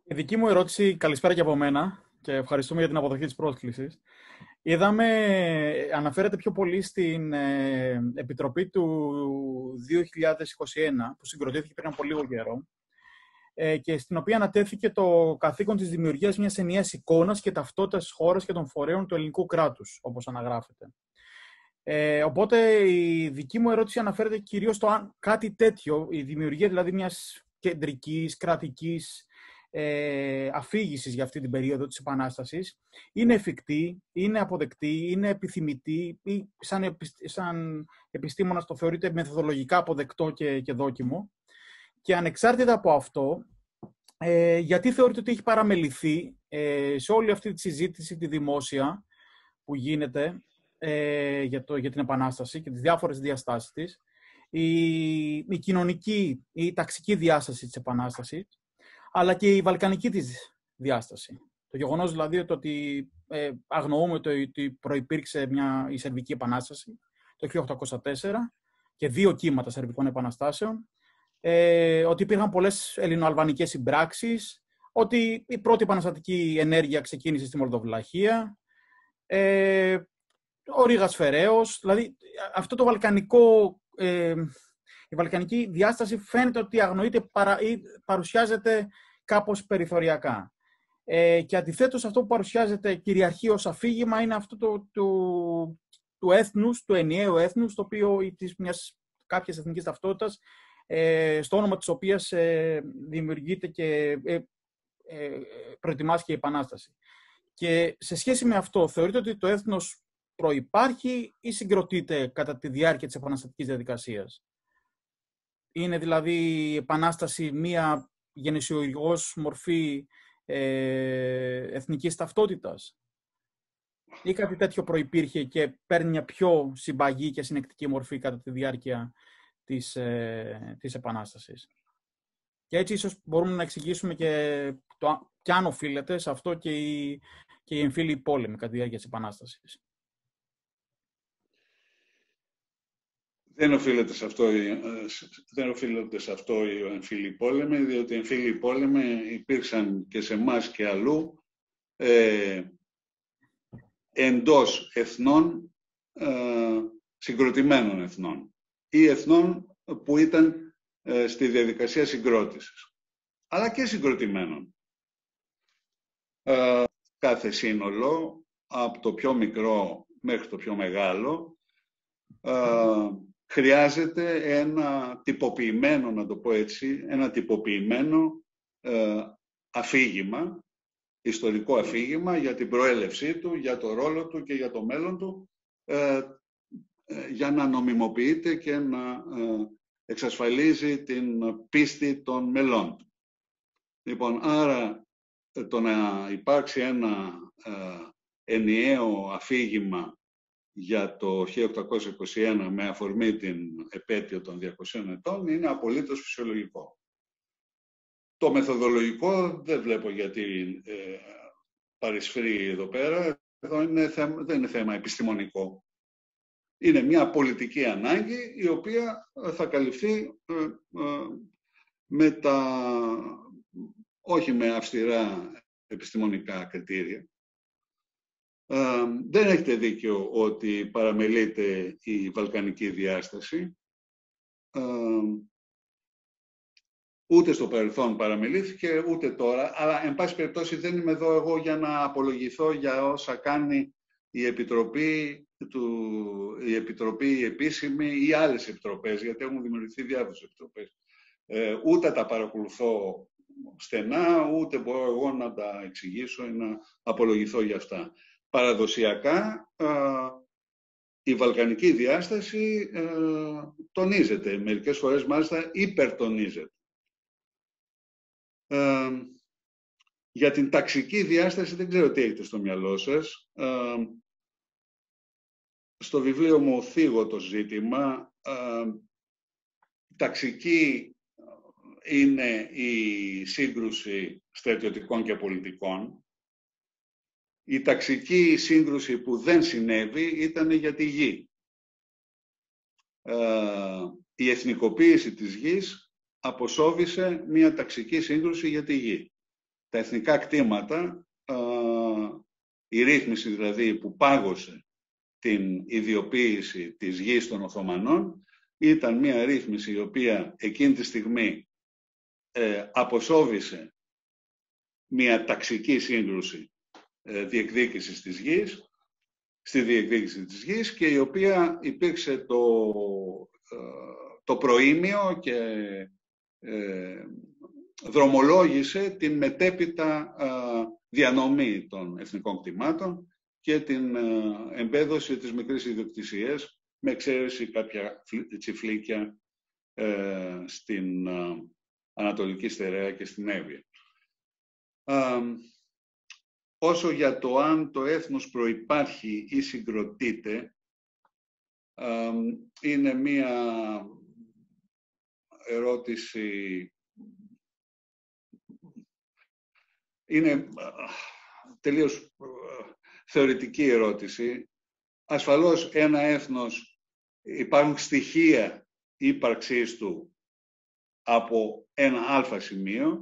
Η δική μου ερώτηση, καλησπέρα και από μένα και ευχαριστούμε για την αποδοχή της πρόσκλησης. Είδαμε, αναφέρεται πιο πολύ στην Επιτροπή του 2021, που συγκροτήθηκε πριν από λίγο καιρό, και στην οποία ανατέθηκε το καθήκον της δημιουργίας μιας ενιαίας εικόνας και ταυτότητας της χώρας και των φορέων του ελληνικού κράτους, όπως αναγράφεται. Οπότε η δική μου ερώτηση αναφέρεται κυρίως στο αν κάτι τέτοιο, η δημιουργία δηλαδή μιας κεντρικής, κρατικής αφήγησης για αυτή την περίοδο της Επανάστασης, είναι εφικτή, είναι αποδεκτή, είναι επιθυμητή ή σαν επιστήμονας το θεωρείται μεθοδολογικά αποδεκτό και δόκιμο. Και ανεξάρτητα από αυτό, γιατί θεωρείτε ότι έχει παραμεληθεί σε όλη αυτή τη συζήτηση, τη δημόσια που γίνεται για την Επανάσταση και τις διάφορες διαστάσεις της, η κοινωνική, η ταξική διάσταση της Επανάστασης, αλλά και η βαλκανική της διάσταση. Το γεγονός δηλαδή ότι αγνοούμε ότι προϋπήρξε η Σερβική Επανάσταση το 1804 και δύο κύματα Σερβικών Επαναστάσεων, ότι υπήρχαν πολλές ελληνοαλβανικές συμπράξεις, ότι η πρώτη επαναστατική ενέργεια ξεκίνησε στη Μολδοβλαχία, ο Ρήγας Φεραίος, δηλαδή αυτό το η βαλκανική διάσταση φαίνεται ότι αγνοείται ή παρουσιάζεται κάπως περιθωριακά. Και αντιθέτως αυτό που παρουσιάζεται κυριαρχεί ως αφήγημα είναι αυτό του έθνους, του ενιαίου έθνους, το οποίο ή της μιας κάποιας εθνικής ταυτότητας, στο όνομα της οποίας δημιουργείται και προετοιμάστηκε η Επανάσταση. Και σε σχέση με αυτό, θεωρείτε ότι το έθνος προϋπάρχει ή συγκροτείται κατά τη διάρκεια της επαναστατικής διαδικασίας? Είναι δηλαδή η Επανάσταση μία γενεσιουργός μορφή εθνικής ταυτότητας? Ή κάτι τέτοιο προϋπήρχε και παίρνει μια πιο συμπαγή και συνεκτική μορφή κατά τη διάρκεια της Επανάστασης? Και έτσι ίσως μπορούμε να εξηγήσουμε και αν οφείλεται σε αυτό και οι εμφύλιοι πόλεμοι κατά τη διάρκεια της Επανάστασης. Δεν οφείλεται σε αυτό οι εμφύλιοι πόλεμοι, διότι οι εμφύλιοι πόλεμοι υπήρξαν και σε εμάς και αλλού εντός εθνών, συγκροτημένων εθνών ή εθνών που ήταν στη διαδικασία συγκρότησης, αλλά και συγκροτημένων. Κάθε σύνολο, από το πιο μικρό μέχρι το πιο μεγάλο, χρειάζεται ένα τυποποιημένο, να το πω έτσι, ένα τυποποιημένο αφήγημα, ιστορικό αφήγημα για την προέλευσή του, για το ρόλο του και για το μέλλον του, για να νομιμοποιείται και να εξασφαλίζει την πίστη των μελών του. Λοιπόν, άρα το να υπάρξει ένα ενιαίο αφήγημα για το 1821 με αφορμή την επέτειο των 200 ετών είναι απολύτως φυσιολογικό. Το μεθοδολογικό δεν βλέπω γιατί παρισφρεί εδώ πέρα. Εδώ δεν είναι θέμα επιστημονικό. Είναι μια πολιτική ανάγκη η οποία θα καλυφθεί όχι με αυστηρά επιστημονικά κριτήρια. Δεν έχετε δίκιο ότι παραμελείται η βαλκανική διάσταση. Ούτε στο παρελθόν παραμελήθηκε, ούτε τώρα. Αλλά, εν πάση περιπτώσει, δεν είμαι εδώ εγώ για να απολογηθώ για όσα κάνει η Επιτροπή επίσημη ή άλλες επιτροπές, γιατί έχουν δημιουργηθεί διάφορες επιτροπές. Ούτε τα παρακολουθώ στενά, ούτε μπορώ εγώ να τα εξηγήσω ή να απολογηθώ για αυτά. Παραδοσιακά, η βαλκανική διάσταση τονίζεται, μερικές φορές μάλιστα υπερτονίζεται. Για την ταξική διάσταση δεν ξέρω τι έχετε στο μυαλό σας. Στο βιβλίο μου θίγω το ζήτημα. Ταξική είναι η σύγκρουση στρατιωτικών και πολιτικών. Η ταξική σύγκρουση που δεν συνέβη ήταν για τη γη. Η εθνικοποίηση της γης αποσόβησε μια ταξική σύγκρουση για τη γη. τα εθνικά κτήματα, η ρύθμιση δηλαδή που πάγωσε την ιδιοποίηση της γης των Οθωμανών, ήταν μια ρύθμιση η οποία εκείνη τη στιγμή αποσόβησε μια ταξική σύγκρουση διεκδίκησης της γης, στη διεκδίκηση της γης, και η οποία υπήρξε το προήμιο και δρομολόγησε την μετέπειτα διανομή των εθνικών κτημάτων και την εμπέδωση της μικρής ιδιοκτησίας, με εξαίρεση κάποια τσιφλίκια στην Ανατολική Στερέα και στην Εύβοια. Όσο για το αν το έθνος προϋπάρχει ή συγκροτείται, είναι μία ερώτηση, είναι τελείως θεωρητική ερώτηση. Ασφαλώς ένα έθνος, υπάρχουν στοιχεία ύπαρξής του από ένα αλφα σημείο,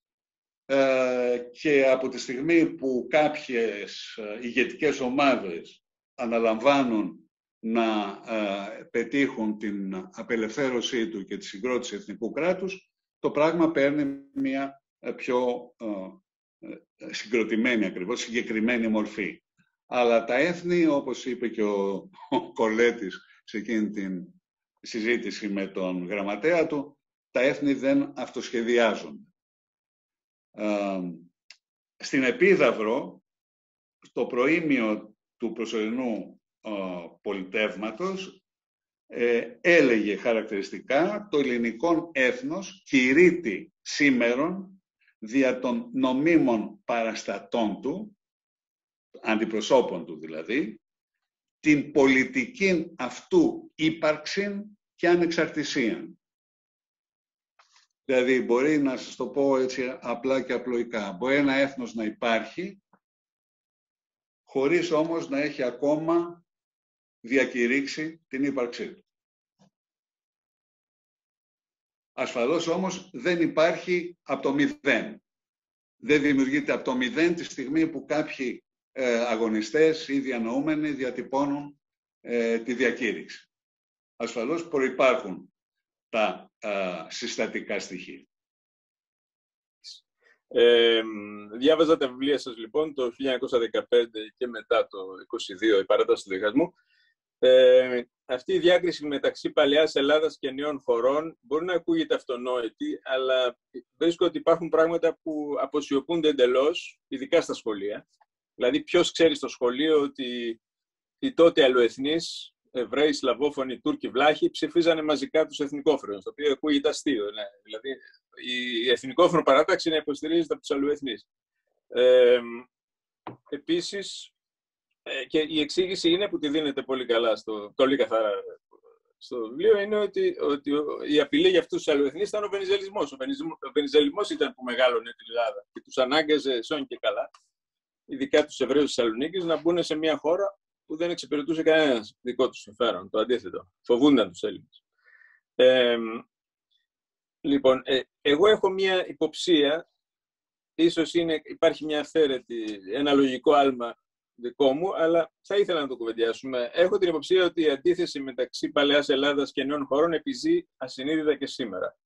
και από τη στιγμή που κάποιες ηγετικές ομάδες αναλαμβάνουν να πετύχουν την απελευθέρωσή του και τη συγκρότηση εθνικού κράτους, το πράγμα παίρνει μια πιο συγκροτημένη, ακριβώς συγκεκριμένη μορφή. Αλλά τα έθνη, όπως είπε και ο Κολέτης σε εκείνη την συζήτηση με τον γραμματέα του, τα έθνη δεν αυτοσχεδιάζονται. Στην Επίδαυρο, στο προήμιο του προσωρινού πολιτεύματος, έλεγε χαρακτηριστικά το ελληνικό έθνος κηρύττει σήμερον δια των νομίμων παραστατών του, αντιπροσώπων του δηλαδή, την πολιτική αυτού ύπαρξη και ανεξαρτησία. Δηλαδή, μπορεί να σας το πω έτσι απλά και απλοϊκά. Μπορεί ένα έθνος να υπάρχει, χωρίς όμως να έχει ακόμα διακηρύξει την ύπαρξή του. Ασφαλώς όμως δεν υπάρχει από το μηδέν. Δεν δημιουργείται από το μηδέν τη στιγμή που κάποιοι αγωνιστές ή διανοούμενοι διατυπώνουν τη διακήρυξη. Ασφαλώς προϋπάρχουν τα συστατικά στοιχεία. Διάβαζα τα βιβλία σας λοιπόν το 1915 και μετά το 1922, η παράταση του διχασμού. Αυτή η διάκριση μεταξύ παλαιάς Ελλάδας και νέων χωρών μπορεί να ακούγεται αυτονόητη, αλλά βρίσκω ότι υπάρχουν πράγματα που αποσιωπούνται εντελώς, ειδικά στα σχολεία. Δηλαδή, ποιος ξέρει στο σχολείο ότι οι τότε αλλοεθνείς, Εβραίοι, Σλαβόφωνοι, Τούρκοι, Βλάχοι ψηφίζανε μαζικά τους εθνικόφρονες, το οποίο ακούγεται αστείο. Ναι. Δηλαδή, η εθνικόφρονο παράταξη να υποστηρίζεται από τους αλλοεθνείς. Επίσης, και η εξήγηση είναι που τη δίνεται πολύ καλά, πολύ καθαρά στο βιβλίο, είναι ότι η απειλή για αυτούς τους αλλοεθνείς ήταν ο βενιζελισμός. Ο βενιζελισμός ήταν που μεγάλωνε την Ελλάδα και τους ανάγκαζε σώνει και καλά, ειδικά τους Εβραίους της Θεσσαλονίκης, να μπουν σε μια χώρα που δεν εξυπηρετούσε κανένας δικό τους συμφέρον. Το αντίθετο. Φοβούνταν τους Έλληνες. Λοιπόν, εγώ έχω μια υποψία, ίσως υπάρχει μια αυθαίρετη, ένα λογικό άλμα δικό μου, αλλά θα ήθελα να το κουβεντιάσουμε. Έχω την υποψία ότι η αντίθεση μεταξύ παλαιάς Ελλάδας και νέων χωρών επιζεί ασυνείδητα και σήμερα.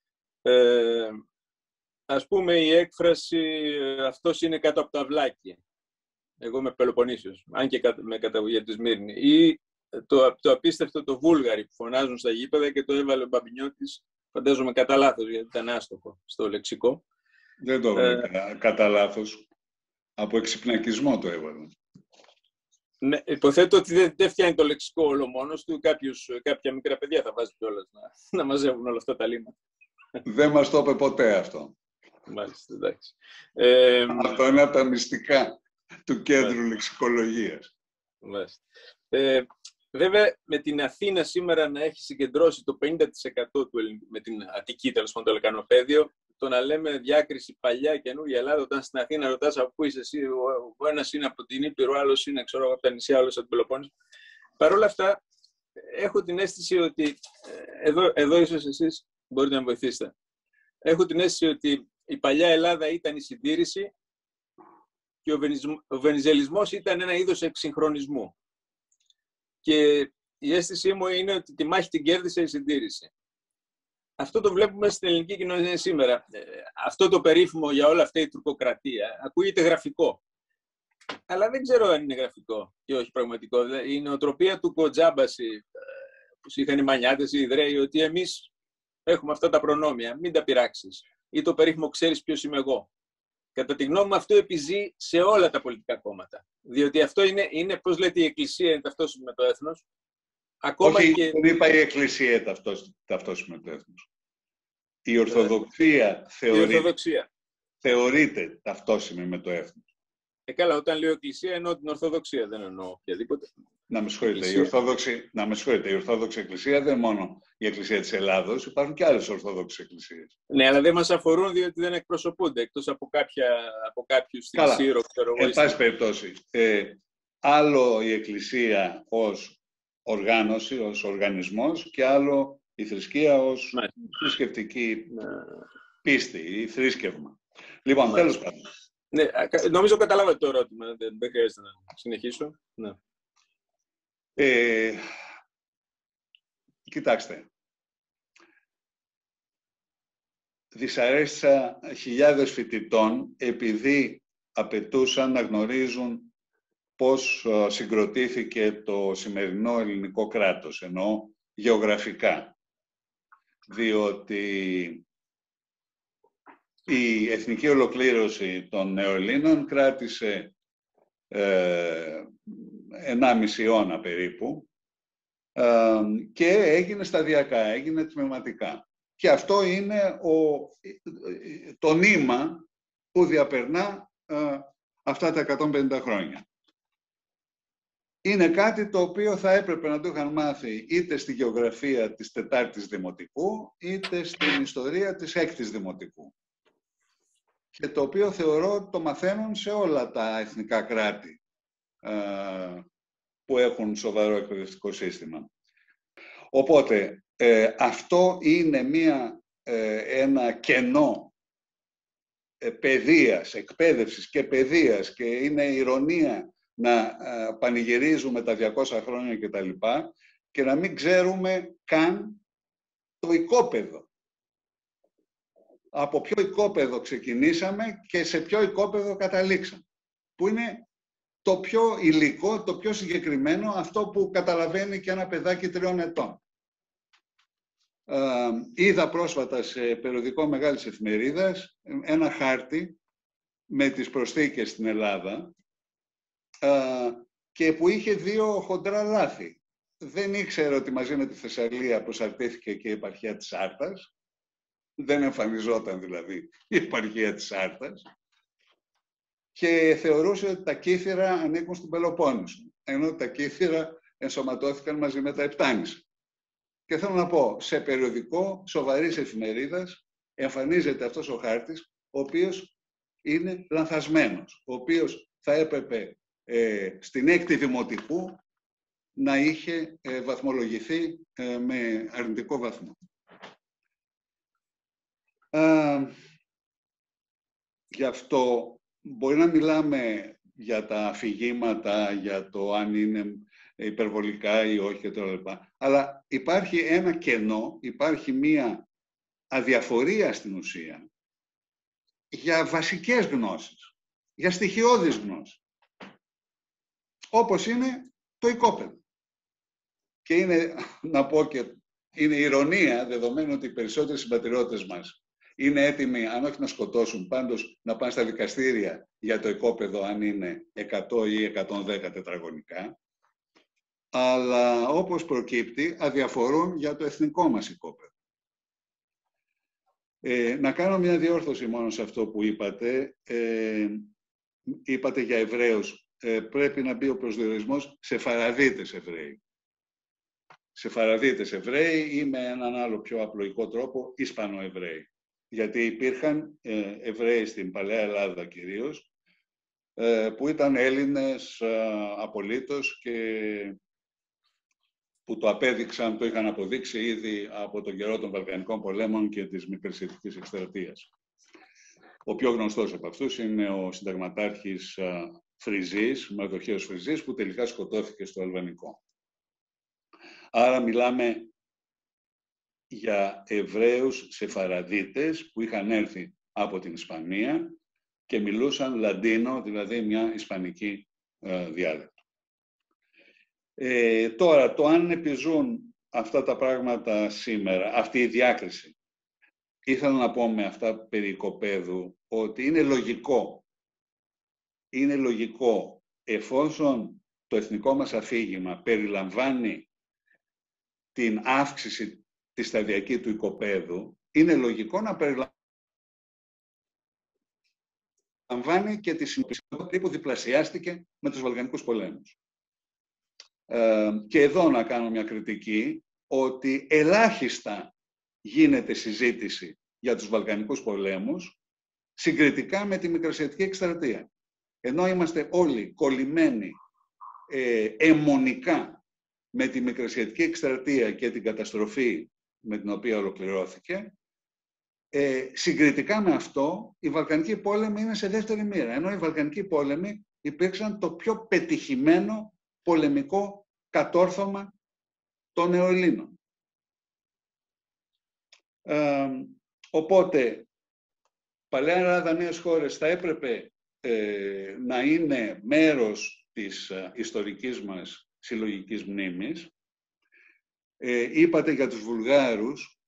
Ας πούμε η έκφραση «αυτός είναι κάτω από το αυλάκι». Εγώ είμαι Πελοποννήσιος, αν και με καταγωγή από τη Σμύρνη. Ή το απίστευτο το Βούλγαρι που φωνάζουν στα γήπεδα και το έβαλε ο Μπαμπινιώτης, φαντάζομαι κατά λάθος, γιατί ήταν άστοχο στο λεξικό. Δεν το έβαλε κατά λάθος. Από εξυπνακισμό το έβαλε. Ναι, υποθέτω ότι δεν φτιάχνει το λεξικό όλο μόνος του. Κάποια μικρά παιδιά θα βάζει κιόλας να μαζεύουν όλα αυτά τα λίμματα. Δεν μας το είπε ποτέ αυτό. Μάλιστα, εντάξει. Αυτό είναι από τα μυστικά του κέντρου λεξικολογίας. Βέβαια, με την Αθήνα σήμερα να έχει συγκεντρώσει το 50% με την Αττική, τέλος πάντων, το λεκανοπαίδιο, το να λέμε διάκριση παλιά καινούργια Ελλάδα, όταν στην Αθήνα ρωτάς από πού είσαι εσύ, ο ένας είναι από την Ήπειρο, ο άλλος είναι από τα νησιά, ο άλλος από την Πελοπόννησο. Παρ' όλα αυτά, έχω την αίσθηση ότι, εδώ ίσως εσείς μπορείτε να βοηθήσετε. Έχω την αίσθηση ότι η παλιά Ελλάδα ήταν η συντήρηση και ο βενιζελισμός ήταν ένα είδος εξυγχρονισμού. Και η αίσθησή μου είναι ότι τη μάχη την κέρδισε η συντήρηση. Αυτό το βλέπουμε στην ελληνική κοινωνία σήμερα. Αυτό το περίφημο για όλα αυτά η τουρκοκρατία ακούγεται γραφικό. Αλλά δεν ξέρω αν είναι γραφικό ή όχι πραγματικό. Η νοοτροπία του Κοτζάμπαση, που είχαν οι Μανιάτες, οι Ιδραίοι, ότι εμείς έχουμε αυτά τα προνόμια, μην τα πειράξεις. Ή το περίφημο ξέρεις ποιος είμαι εγώ. Κατά τη γνώμη μου αυτό επιζεί σε όλα τα πολιτικά κόμματα. Διότι αυτό είναι πώς λέτε, η Εκκλησία είναι ταυτόσιμη με το έθνος. Ακόμα όχι, και... δεν είπα η Εκκλησία ταυτόσιμη με το έθνος. Η Ορθοδοξία θεωρείται ταυτόσιμη με το έθνος. Καλά, όταν λέω Εκκλησία εννοώ την Ορθοδοξία, δεν εννοώ οποιαδήποτε. Να με συγχωρείτε, η Ορθόδοξη Εκκλησία δεν είναι μόνο η Εκκλησία της Ελλάδος, υπάρχουν και άλλες Ορθόδοξες Εκκλησίες. Ναι, αλλά δεν μας αφορούν διότι δεν εκπροσωπούνται, εκτός από κάποιους στην Σύρο, ξέρω εγώ. Εν πάση περιπτώσει, άλλο η Εκκλησία ως οργάνωση, ως οργανισμός και άλλο η θρησκεία ως θρησκευτική πίστη ή θρήσκευμα. Λοιπόν, τέλος πάντων. Ναι, νομίζω καταλάβατε το ερώτημα, δεν χρειάζεται να συνεχίσω. Ναι. Κοιτάξτε, δυσαρέστησα χιλιάδες φοιτητών επειδή απαιτούσαν να γνωρίζουν πώς συγκροτήθηκε το σημερινό ελληνικό κράτος, εννοώ γεωγραφικά. Διότι η εθνική ολοκλήρωση των νεοελλήνων κράτησε 1,5 αιώνα περίπου και έγινε σταδιακά, έγινε τμηματικά. Και αυτό είναι το νήμα που διαπερνά αυτά τα 150 χρόνια. Είναι κάτι το οποίο θα έπρεπε να το είχαν μάθει είτε στη γεωγραφία της 4ης Δημοτικού, είτε στην ιστορία της 6ης Δημοτικού. Και το οποίο θεωρώ ότι το μαθαίνουν σε όλα τα εθνικά κράτη που έχουν σοβαρό εκπαιδευτικό σύστημα. Οπότε, αυτό είναι ένα κενό παιδείας, εκπαίδευσης και παιδείας και είναι ηρωνία να πανηγυρίζουμε τα 200 χρόνια κτλ. Και να μην ξέρουμε καν το οικόπεδο. Από ποιο οικόπεδο ξεκινήσαμε και σε ποιο οικόπεδο καταλήξαμε. Που είναι το πιο υλικό, το πιο συγκεκριμένο, αυτό που καταλαβαίνει και ένα παιδάκι 3 ετών. Είδα πρόσφατα σε περιοδικό μεγάλης εφημερίδας ένα χάρτη με τις προσθήκες στην Ελλάδα και που είχε 2 χοντρά λάθη. Δεν ήξερε ότι μαζί με τη Θεσσαλία προσαρτήθηκε και η επαρχία της Άρτας. Δεν εμφανιζόταν δηλαδή η επαρχία της Άρτας. Και θεωρούσε ότι τα Κύθυρα ανήκουν στην Πελοπόννησο, ενώ τα Κύθυρα ενσωματώθηκαν μαζί με τα Επτάνησα. Και θέλω να πω, σε περιοδικό σοβαρής εφημερίδας εμφανίζεται αυτός ο χάρτης, ο οποίος είναι λανθασμένος, ο οποίος θα έπρεπε στην 6η Δημοτικού να είχε βαθμολογηθεί με αρνητικό βαθμό. Γι' αυτό μπορεί να μιλάμε για τα αφηγήματα, για το αν είναι υπερβολικά ή όχι και το λοιπά. Αλλά υπάρχει ένα κενό, υπάρχει μία αδιαφορία στην ουσία για βασικές γνώσεις, για στοιχειώδεις γνώσεις. Όπως είναι το οικόπεδο. Και είναι, να πω και, είναι ηρωνία, δεδομένου ότι οι περισσότεροι συμπατριώτες μας είναι έτοιμοι, αν όχι να σκοτώσουν, πάντως να πάνε στα δικαστήρια για το οικόπεδο, αν είναι 100 ή 110 τετραγωνικά, αλλά όπως προκύπτει, αδιαφορούν για το εθνικό μας οικόπεδο. Να κάνω μια διόρθωση μόνο σε αυτό που είπατε. Είπατε για Εβραίους. Πρέπει να μπει ο προσδιορισμός Σεφαραδίτες Εβραίοι. Σεφαραδίτες Εβραίοι ή με έναν άλλο πιο απλοϊκό τρόπο Ισπανοεβραίοι. Γιατί υπήρχαν Εβραίοι στην Παλαιά Ελλάδα κυρίως, που ήταν Έλληνες απολύτως και που το απέδειξαν, το είχαν αποδείξει ήδη από τον καιρό των Βαλκανικών πολέμων και της Μικρασιατικής εκστρατείας. Ο πιο γνωστός από αυτούς είναι ο συνταγματάρχης Φριζής, Μαρτοχαίος Φριζής, που τελικά σκοτώθηκε στο Αλβανικό. Άρα μιλάμε για Εβραίους Σεφαραδίτες που είχαν έρθει από την Ισπανία και μιλούσαν Λαντίνο, δηλαδή μια ισπανική διάλεκτο. Τώρα, το αν επιζούν αυτά τα πράγματα σήμερα, αυτή η διάκριση, ήθελα να πω με αυτά περί οικοπαίδου ότι είναι λογικό. Είναι λογικό, εφόσον το εθνικό μας αφήγημα περιλαμβάνει την αύξηση τη σταδιακή του οικοπαίδου, είναι λογικό να περιλαμβάνει και τη συνοπιστικότητα που διπλασιάστηκε με τους Βαλκανικούς πολέμους. Και εδώ να κάνω μια κριτική, ότι ελάχιστα γίνεται συζήτηση για τους Βαλκανικούς πολέμους συγκριτικά με τη Μικρασιατική εκστρατεία. Ενώ είμαστε όλοι κολλημένοι αιμονικά με τη Μικρασιατική εκστρατεία και την καταστροφή με την οποία ολοκληρώθηκε, συγκριτικά με αυτό, οι Βαλκανικοί πόλεμοι είναι σε δεύτερη μοίρα. Ενώ οι Βαλκανικοί πόλεμοι υπήρξαν το πιο πετυχημένο πολεμικό κατόρθωμα των Νεοελλήνων. Οπότε, παλαιά Ελλάδα, νέες χώρες θα έπρεπε να είναι μέρος της ιστορικής μας συλλογικής μνήμης. Είπατε για τους Βουλγάρους,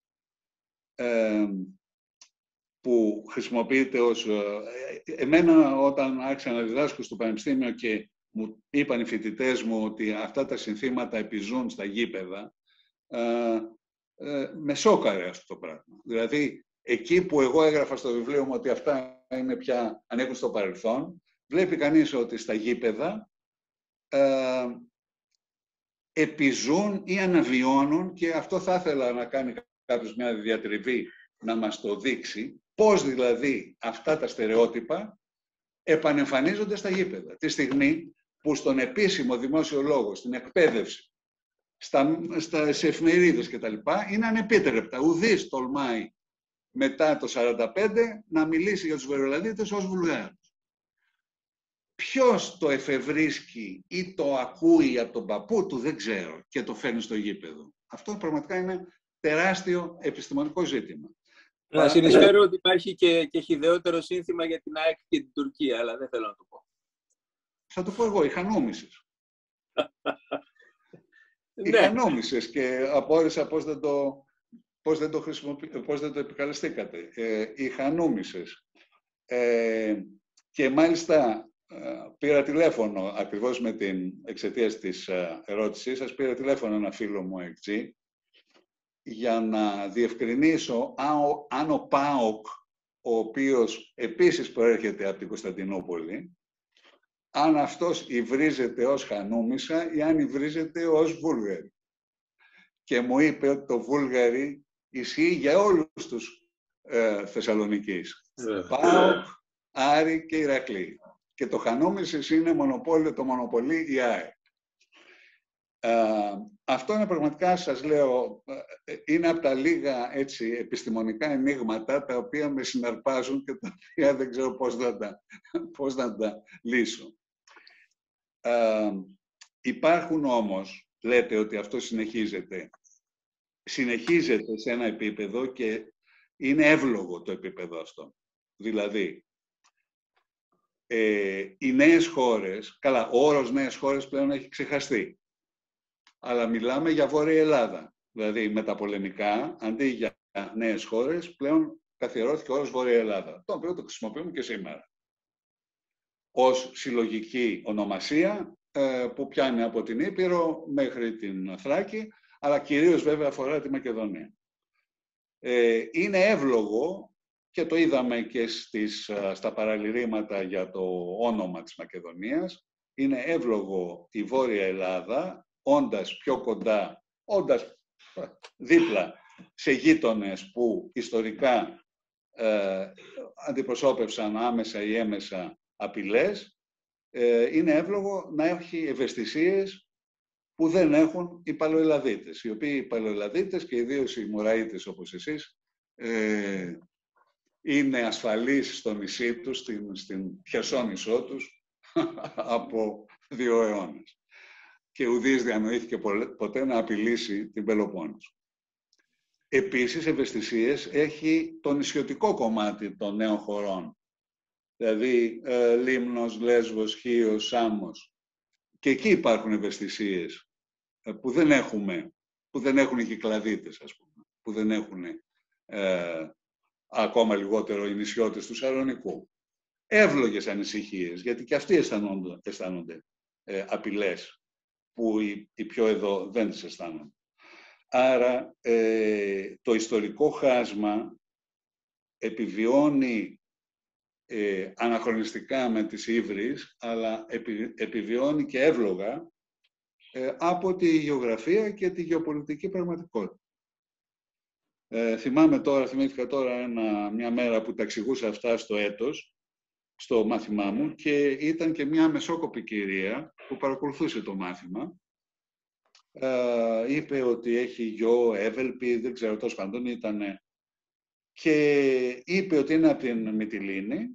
που χρησιμοποιείται ως... Εμένα όταν άρχισα να διδάσκω στο Πανεπιστήμιο και μου είπαν οι φοιτητές μου ότι αυτά τα συνθήματα επιζούν στα γήπεδα, με σόκαρε αυτό το πράγμα. Δηλαδή, εκεί που εγώ έγραφα στο βιβλίο μου ότι αυτά είναι πια ανήκουν στο παρελθόν, βλέπει κανείς ότι στα γήπεδα επιζούν ή αναβιώνουν, και αυτό θα ήθελα να κάνει κάποιος μια διατριβή να μας το δείξει, πώς δηλαδή αυτά τα στερεότυπα επανεμφανίζονται στα γήπεδα. Τη στιγμή που στον επίσημο δημόσιο λόγο, στην εκπαίδευση, σε εφημερίδες κτλ. Είναι ανεπίτρεπτα. Ουδής τολμάει μετά το 1945 να μιλήσει για τους Βορειοελλαδίτες ως Βουλγάρους. Ποιος το εφευρίσκει ή το ακούει από τον παππού του, δεν ξέρω, και το φέρνει στο γήπεδο. Αυτό πραγματικά είναι τεράστιο επιστημονικό ζήτημα. Να συνεισφέρω ότι υπάρχει και χυδαιότερο σύνθημα για την ΑΕΚ και την Τουρκία, αλλά δεν θέλω να το πω. Θα το πω εγώ, οι Χανούμισες. Οι Χανούμισες, και απόρρισα πώς δεν το επικαλεστήκατε. Οι Χανούμισες. Και μάλιστα πήρα τηλέφωνο, ακριβώς με την εξαιτίας της ερώτησής σας, πήρα τηλέφωνο ένα φίλο μου εκτζή, για να διευκρινίσω αν ο ΠΑΟΚ, ο οποίος επίσης προέρχεται από την Κωνσταντινούπολη, αν αυτός υβρίζεται ως Χανούμισσα ή αν υβρίζεται ως Βούλγαρη. Και μου είπε ότι το Βούλγαρη ισχύει για όλους τους Θεσσαλονικείς. ΠΑΟΚ, Άρη και Ηρακλή. Και το Χανούμισσες είναι το μονοπολί η ΑΕΚ. Αυτό είναι πραγματικά, σας λέω, είναι από τα λίγα έτσι, επιστημονικά ενίγματα τα οποία με συναρπάζουν και τα οποία δεν ξέρω πώς να τα λύσω. Υπάρχουν όμως, λέτε ότι αυτό συνεχίζεται σε ένα επίπεδο και είναι εύλογο το επίπεδο αυτό. Δηλαδή, οι νέες χώρες, καλά, ο όρος νέες χώρες πλέον έχει ξεχαστεί. Αλλά μιλάμε για Βόρεια Ελλάδα. Δηλαδή, μεταπολεμικά, αντί για νέες χώρες, πλέον καθιερώθηκε ο όρος Βόρεια Ελλάδα, το οποίο το χρησιμοποιούμε και σήμερα. Ως συλλογική ονομασία που πιάνει από την Ήπειρο μέχρι την Θράκη, αλλά κυρίως βέβαια αφορά τη Μακεδονία. Είναι εύλογο, και το είδαμε και στα παραλυρήματα για το όνομα της Μακεδονίας, είναι εύλογο η Βόρεια Ελλάδα, όντας πιο κοντά, όντας δίπλα σε γείτονες που ιστορικά αντιπροσώπευσαν άμεσα ή έμεσα απειλές, είναι εύλογο να έχει ευαισθησίες που δεν έχουν οι Παλαιοελλαδίτες, οι οποίοι οι Παλαιοελλαδίτες και ιδίως οι Μωραΐτες όπως εσείς είναι ασφαλείς στο νησί τους, στην Χερσόνησό τους, από 2 αιώνες. Και ουδής διανοήθηκε ποτέ να απειλήσει την Πελοπόννησο. Επίσης, ευαισθησίες έχει το νησιωτικό κομμάτι των νέων χωρών. Δηλαδή, Λίμνος, Λέσβος, Χίος, Σάμος. Και εκεί υπάρχουν ευαισθησίες που δεν έχουμε, που δεν έχουν οι Κυκλαδίτες, ας πούμε, που δεν έχουν ακόμα λιγότερο οι νησιώτες του Σαλονικού. Εύλογες ανησυχίες, γιατί και αυτοί αισθάνονται απειλές, που οι πιο εδώ δεν τις αισθάνονται. Άρα, το ιστορικό χάσμα επιβιώνει αναχρονιστικά με τις ύβρις, αλλά επιβιώνει και εύλογα από τη γεωγραφία και τη γεωπολιτική πραγματικότητα. Θυμήθηκα τώρα μια μέρα που τα εξηγούσα αυτά στο έτος, στο μάθημά μου, και ήταν και μια μεσόκοπη κυρία που παρακολουθούσε το μάθημα. Είπε ότι έχει γιο Εύελπη, δεν ξέρω, τόσο παντών ήτανε, και είπε ότι είναι από την Μυτιλήνη.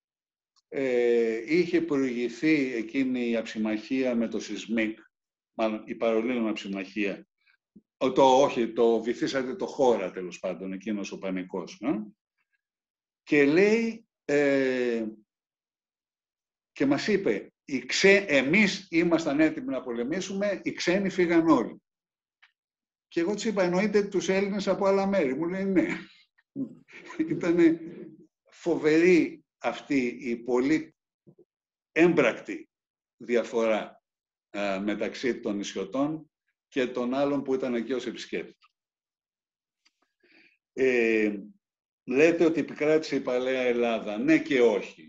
Είχε προηγηθεί εκείνη η αψημαχία με το Σισμίκ, μάλλον η παρολίγων αψημαχία. Το βυθίσατε το χώρα, τέλος πάντων, εκείνος ο πανικός. Και λέει, και μας είπε, εμείς ήμασταν έτοιμοι να πολεμήσουμε, οι ξένοι φύγαν όλοι. Και εγώ της είπα, εννοείται τους Έλληνες από άλλα μέρη. Μου λέει, ναι. Ήτανε φοβερή αυτή η πολύ έμπρακτη διαφορά μεταξύ των νησιωτών και των άλλων που ήταν εκεί ως επισκέπτες. Λέτε ότι επικράτησε η Παλαιά Ελλάδα. Ναι και όχι.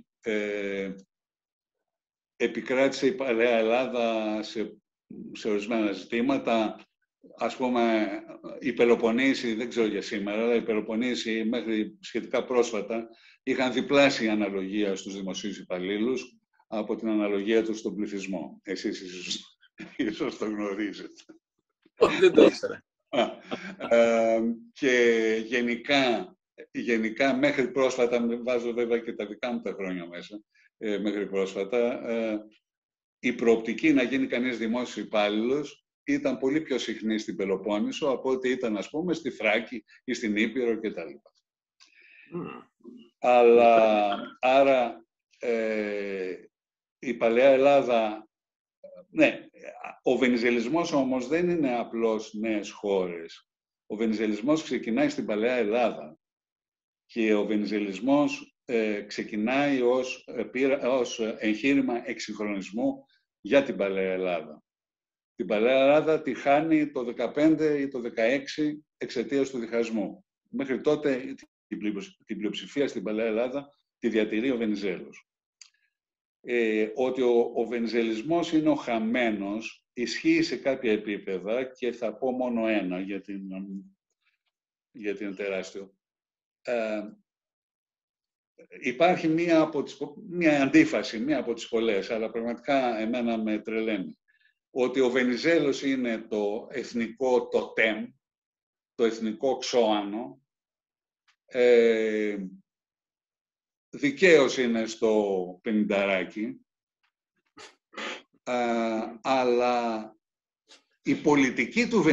Επικράτησε η Παλαιά Ελλάδα σε ορισμένα ζητήματα. Ας πούμε, η Πελοποννήσοι, δεν ξέρω για σήμερα, αλλά οι Πελοποννήσοι μέχρι σχετικά πρόσφατα είχαν διπλάσια αναλογία στους δημοσίους υπαλλήλους από την αναλογία τους στον πληθυσμό. Εσείς ίσως το γνωρίζετε. Δεν το ήξερα. Και γενικά μέχρι πρόσφατα, βάζω βέβαια και τα δικά μου τα χρόνια μέσα, μέχρι πρόσφατα, η προοπτική να γίνει κανείς δημόσιος υπάλληλος ήταν πολύ πιο συχνή στην Πελοπόννησο από ό,τι ήταν, ας πούμε, στη Θράκη ή στην Ήπειρο κτλ. Άρα, η Παλαιά Ελλάδα, ναι, ο βενιζελισμός όμως δεν είναι απλώς νέες χώρες. Ο βενιζελισμός ξεκινάει στην Παλαιά Ελλάδα και ο βενιζελισμός ξεκινάει ως εγχείρημα εξυγχρονισμού για την Παλαιά Ελλάδα. Την Παλαιά Ελλάδα τη χάνει το 15 ή το 16 εξαιτίας του διχασμού. Μέχρι τότε την πλειοψηφία στην Παλαιά Ελλάδα τη διατηρεί ο Βενιζέλος. Ότι ο βενιζελισμός είναι ο χαμένος ισχύει σε κάποια επίπεδα και θα πω μόνο ένα γιατί είναι τεράστιο. Υπάρχει μία αντίφαση, μία από τις πολλές, αλλά πραγματικά εμένα με τρελαίνει. Ότι ο Βενιζέλος είναι το εθνικό τοτέμ, το εθνικό ξώανο, δικαίως είναι στο πενηνταράκι, αλλά η πολιτική του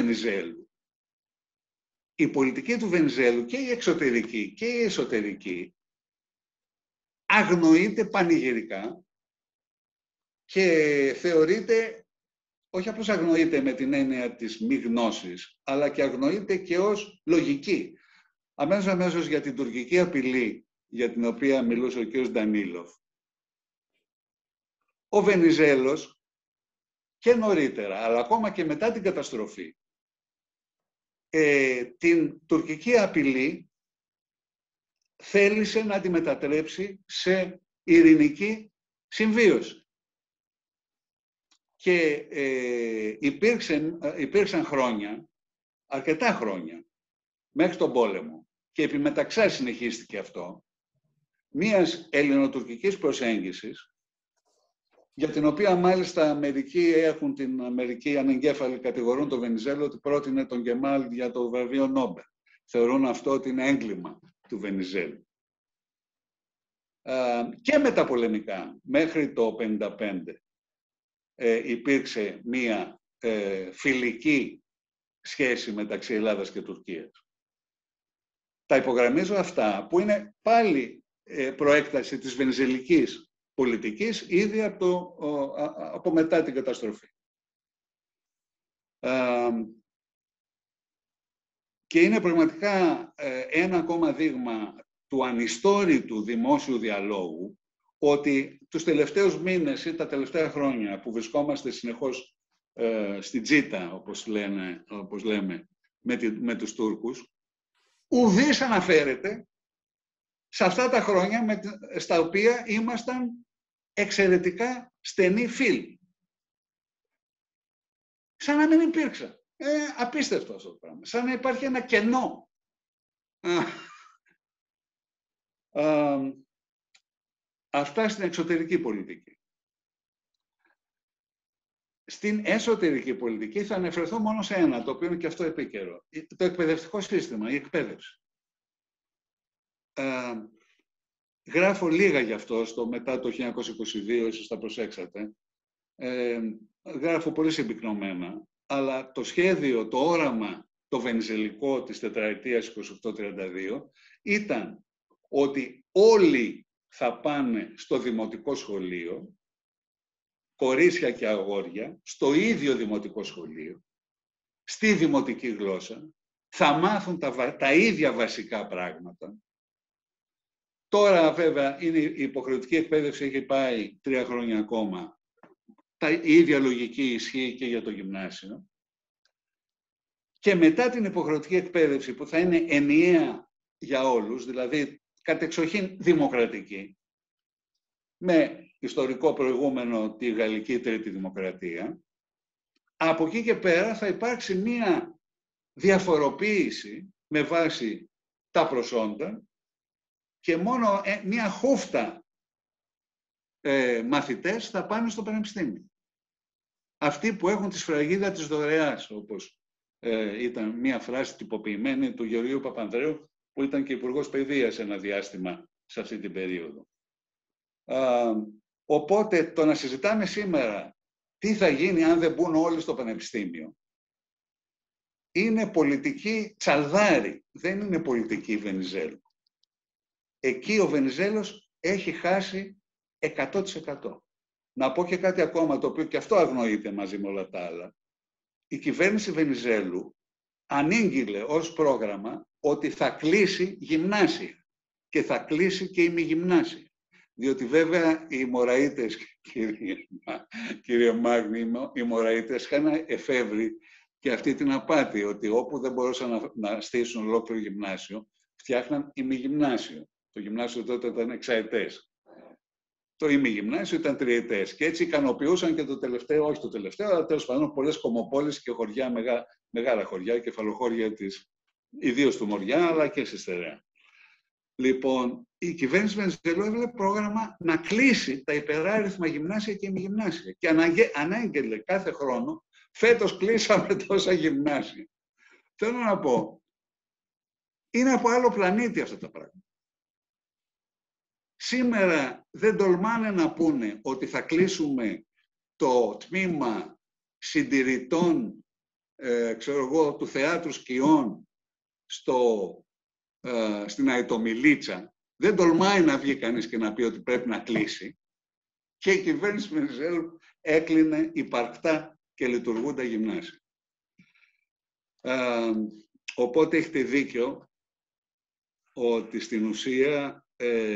Βενιζέλου, και η εξωτερική και η εσωτερική, αγνοείται πανηγυρικά και θεωρείται, όχι απλώς αγνοείται με την έννοια της μη γνώσης, αλλά και αγνοείται και ως λογική. Αμέσως για την τουρκική απειλή για την οποία μιλούσε ο κ. Ντανίλοφ, ο Βενιζέλος και νωρίτερα, αλλά ακόμα και μετά την καταστροφή, την τουρκική απειλή θέλησε να τη μετατρέψει σε ειρηνική συμβίωση. Και υπήρξαν χρόνια, αρκετά χρόνια, μέχρι τον πόλεμο, και επιμεταξά συνεχίστηκε αυτό, μιας ελληνοτουρκικής προσέγγισης, για την οποία μάλιστα μερικοί ανεγκέφαλοι κατηγορούν τον Βενιζέλο ότι πρότεινε τον Γκεμάλ για το βραβείο Νόμπελ. Θεωρούν αυτό ότι είναι έγκλημα του Βενιζέλου. Και μεταπολεμικά, μέχρι το 1955, υπήρξε μία φιλική σχέση μεταξύ Ελλάδας και Τουρκίας. Τα υπογραμμίζω αυτά, που είναι πάλι προέκταση της βενιζελικής πολιτικής ήδη από μετά την καταστροφή. Και είναι πραγματικά ένα ακόμα δείγμα του ανιστόρητου δημόσιου διαλόγου, ότι τους τελευταίους μήνες ή τα τελευταία χρόνια που βρισκόμαστε συνεχώς στην τζίτα, όπως λέμε, με τους Τούρκους, ουδής αναφέρεται σε αυτά τα χρόνια στα οποία ήμασταν εξαιρετικά στενοί φίλοι. Σαν να μην υπήρξαν. Απίστευτο αυτό το πράγμα. Σαν να υπάρχει ένα κενό. Αυτά στην εξωτερική πολιτική. Στην εσωτερική πολιτική θα αναφερθώ μόνο σε ένα, το οποίο είναι και αυτό επίκαιρο. Το εκπαιδευτικό σύστημα, η εκπαίδευση. Γράφω λίγα γι' αυτό μετά το 1922, ίσως τα προσέξατε. Γράφω πολύ συμπυκνωμένα, αλλά το σχέδιο, το όραμα, το βενιζελικό της τετραετίας 28-32 ήταν ότι όλοι θα πάνε στο δημοτικό σχολείο, κορίτσια και αγόρια, στο ίδιο δημοτικό σχολείο, στη δημοτική γλώσσα, θα μάθουν τα ίδια βασικά πράγματα. Τώρα βέβαια η υποχρεωτική εκπαίδευση έχει πάει 3 χρόνια ακόμα. Η ίδια λογική ισχύει και για το γυμνάσιο. Και μετά την υποχρεωτική εκπαίδευση που θα είναι ενιαία για όλους, δηλαδή κατεξοχήν δημοκρατική, με ιστορικό προηγούμενο τη Γαλλική Τρίτη Δημοκρατία, από εκεί και πέρα θα υπάρξει μία διαφοροποίηση με βάση τα προσόντα και μόνο μία χούφτα μαθητές θα πάνε στο πανεπιστήμιο. Αυτοί που έχουν τη σφραγίδα της δωρεάς, όπως ήταν μία φράση τυποποιημένη του Γεωργίου Παπανδρέου, που ήταν και υπουργός παιδείας ένα διάστημα σε αυτή την περίοδο. Οπότε το να συζητάμε σήμερα τι θα γίνει αν δεν μπουν όλοι στο πανεπιστήμιο, είναι πολιτική τσαλδάρη, δεν είναι πολιτική Βενιζέλου. Εκεί ο Βενιζέλος έχει χάσει 100%. Να πω και κάτι ακόμα, το οποίο και αυτό αγνοείται μαζί με όλα τα άλλα. Η κυβέρνηση Βενιζέλου ανήγγειλε ως πρόγραμμα ότι θα κλείσει γυμνάσια και θα κλείσει και ημιγυμνάσια. Διότι βέβαια οι Μωραΐτες, κύριε Μάγνη, οι Μωραΐτες είχαν εφεύρει και αυτή την απάτη, ότι όπου δεν μπορούσαν να στήσουν ολόκληρο γυμνάσιο, φτιάχναν ημιγυμνάσιο. Το γυμνάσιο τότε ήταν 6 ετές. Το ημιγυμνάσιο ήταν 3 ετές. Και έτσι ικανοποιούσαν και το τελευταίο, όχι το τελευταίο, αλλά τέλος πάντων πολλές κομμοπόλεις και χωριά, μεγάλα χωριά, κεφαλοχώρια της, ιδίως του Μοριά, αλλά και στη Στερεά. Λοιπόν, η κυβέρνηση Βενιζέλου έβαλε πρόγραμμα να κλείσει τα υπεράριθμα γυμνάσια και ημιγυμνάσια. Και ανάγγελε κάθε χρόνο, φέτος κλείσαμε τόσα γυμνάσια. Θέλω να πω, είναι από άλλο πλανήτη αυτά τα πράγματα. Σήμερα δεν τολμάνε να πούνε ότι θα κλείσουμε το τμήμα συντηρητών, του Θεάτρου Σκιών στην Αητομιλίτσα. Δεν τολμάει να βγει κανείς και να πει ότι πρέπει να κλείσει. Και η κυβέρνηση Βενιζέλου έκλεινε υπαρκτά και λειτουργούντα γυμνάσια. Οπότε έχετε δίκιο ότι στην ουσία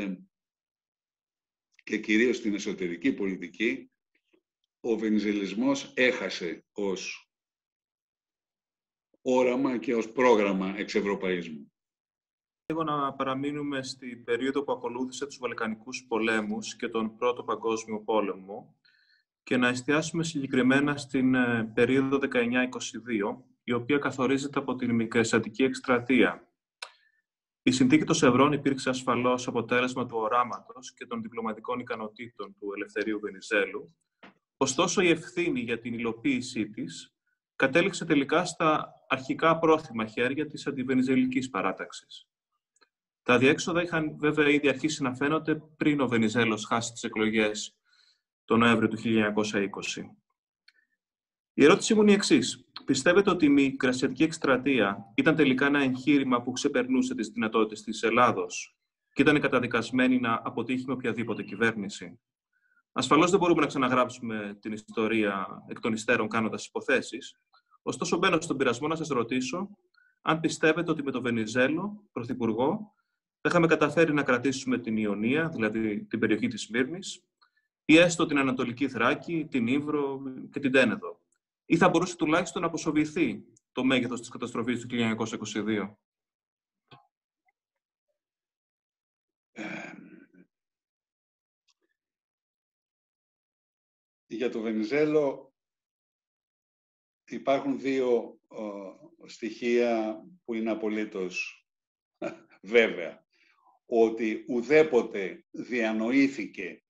και κυρίως στην εσωτερική πολιτική ο βενιζελισμός έχασε ως όραμα και ως πρόγραμμα εξευρωπαϊσμού. Λίγο να παραμείνουμε στην περίοδο που ακολούθησε τους Βαλκανικούς πολέμους και τον Πρώτο Παγκόσμιο Πόλεμο και να εστιάσουμε συγκεκριμένα στην περίοδο 1922, η οποία καθορίζεται από την Μικρασιατική Εκστρατεία. Η συνθήκη των Σευρών υπήρξε ασφαλώς αποτέλεσμα του οράματος και των διπλωματικών ικανοτήτων του Ελευθερίου Βενιζέλου, ωστόσο η ευθύνη για την υλοποίησή της κατέληξε τελικά στα αρχικά πρόθυμα χέρια της αντιβενιζελικής παράταξης. Τα αδιέξοδα είχαν βέβαια ήδη αρχίσει να φαίνονται πριν ο Βενιζέλος χάσει τις εκλογές τον Νοέμβριο του 1920. Η ερώτησή μου είναι η εξής. Πιστεύετε ότι η μικρασιατική εκστρατεία ήταν τελικά ένα εγχείρημα που ξεπερνούσε τις δυνατότητες της Ελλάδος και ήταν καταδικασμένη να αποτύχει με οποιαδήποτε κυβέρνηση? Ασφαλώς δεν μπορούμε να ξαναγράψουμε την ιστορία εκ των υστέρων κάνοντας υποθέσεις. Ωστόσο, μπαίνω στον πειρασμό να σας ρωτήσω αν πιστεύετε ότι με τον Βενιζέλο, πρωθυπουργό, θα είχαμε καταφέρει να κρατήσουμε την Ιωνία, δηλαδή την περιοχή της Σμύρνης, ή έστω την Ανατολική Θράκη, την Ύβρο και την Τένεδο. Ή θα μπορούσε τουλάχιστον να αποσοβηθεί το μέγεθος της καταστροφής του 1922. Για το Βενιζέλο υπάρχουν δύο στοιχεία που είναι απολύτως βέβαια. Ότι ουδέποτε διανοήθηκε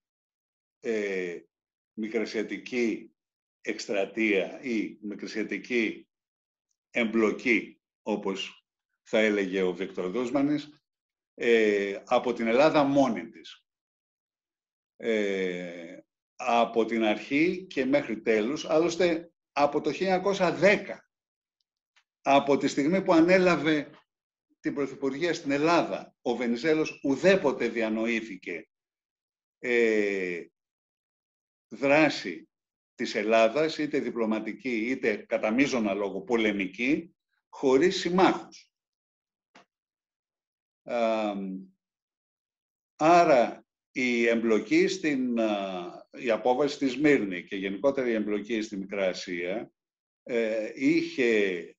μικρασιατική εκστρατεία ή μικρασιατική εμπλοκή, όπως θα έλεγε ο Βίκτορ Δούσμανης, από την Ελλάδα μόνη της. Από την αρχή και μέχρι τέλους, άλλωστε από το 1910, από τη στιγμή που ανέλαβε την Πρωθυπουργία στην Ελλάδα, ο Βενιζέλος ουδέποτε διανοήθηκε δράση της Ελλάδας, είτε διπλωματική, είτε κατά μείζωνα λόγο πολεμική, χωρίς συμμάχους. Άρα η εμπλοκή η απόβαση στη Σμύρνη και γενικότερα η εμπλοκή στη Μικρά Ασία είχε